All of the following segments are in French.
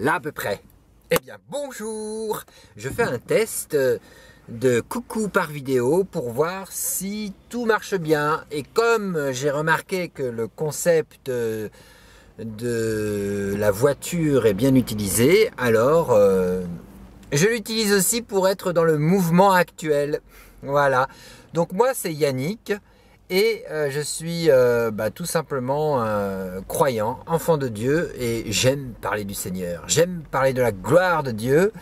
Là à peu près. Eh bien bonjour. Je fais un test de coucou par vidéo pour voir si tout marche bien. Et comme j'ai remarqué que le concept de la voiture est bien utilisé, alors je l'utilise aussi pour être dans le mouvement actuel. Voilà. Donc moi c'est Yannick. Et je suis tout simplement croyant, enfant de Dieu, et j'aime parler du Seigneur. J'aime parler de la gloire de Dieu,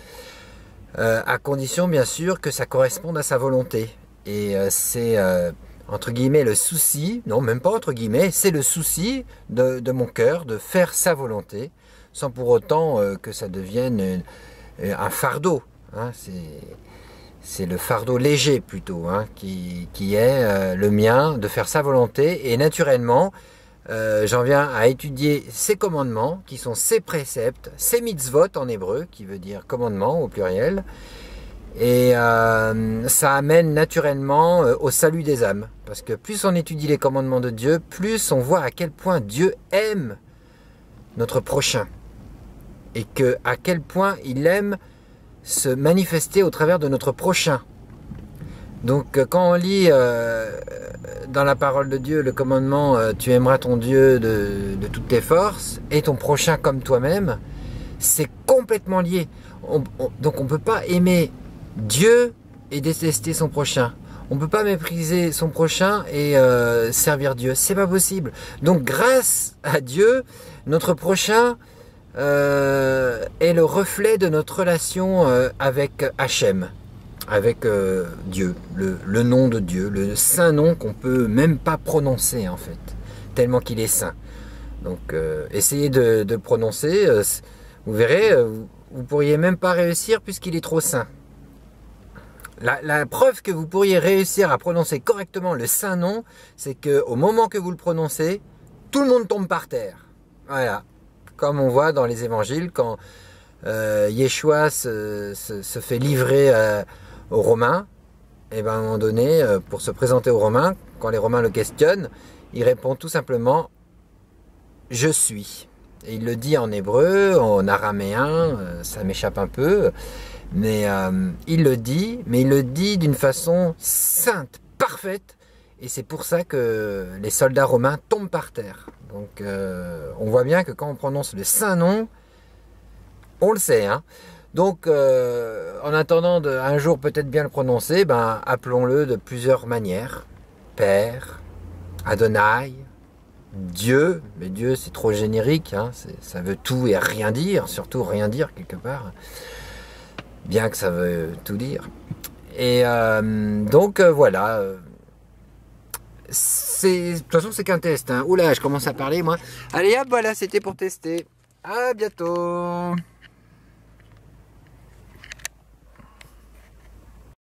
à condition bien sûr que ça corresponde à sa volonté. Et c'est entre guillemets le souci, non même pas entre guillemets, c'est le souci de mon cœur de faire sa volonté, sans pour autant que ça devienne un fardeau. Hein, c'est le fardeau léger plutôt, hein, qui est le mien, de faire sa volonté. Et naturellement, j'en viens à étudier ses commandements, qui sont ses préceptes, ses mitzvot en hébreu, qui veut dire commandement au pluriel. Et ça amène naturellement au salut des âmes. Parce que plus on étudie les commandements de Dieu, plus on voit à quel point Dieu aime notre prochain. Et à quel point il aime se manifester au travers de notre prochain. Donc quand on lit dans la parole de Dieu le commandement tu aimeras ton Dieu de toutes tes forces et ton prochain comme toi-même, c'est complètement lié. Donc on ne peut pas aimer Dieu et détester son prochain. On ne peut pas mépriser son prochain et servir Dieu. C'est pas possible. Donc grâce à Dieu, notre prochain est le reflet de notre relation avec Hachem, avec Dieu, le nom de Dieu, le saint nom qu'on peut même pas prononcer en fait, tellement qu'il est saint. Donc essayez de le prononcer, vous verrez, vous pourriez même pas réussir puisqu'il est trop saint. La preuve que vous pourriez réussir à prononcer correctement le saint nom, c'est qu'au moment que vous le prononcez, tout le monde tombe par terre. Voilà. Comme on voit dans les évangiles, quand Yeshua se fait livrer aux Romains, et ben à un moment donné, pour se présenter aux Romains, quand les Romains le questionnent, il répond tout simplement « Je suis ». Et il le dit en hébreu, en araméen, ça m'échappe un peu, mais il le dit d'une façon sainte, parfaite, et c'est pour ça que les soldats romains tombent par terre. Donc on voit bien que quand on prononce le saint nom, on le sait. Hein. Donc en attendant un jour peut-être bien le prononcer, appelons-le de plusieurs manières. Père, Adonai, Dieu. Mais Dieu c'est trop générique, hein. Ça veut tout et rien dire, surtout rien dire quelque part. Bien que ça veut tout dire. Et donc voilà. De toute façon c'est qu'un test, hein. Oula, je commence à parler moi. Allez hop, voilà, c'était pour tester. À bientôt.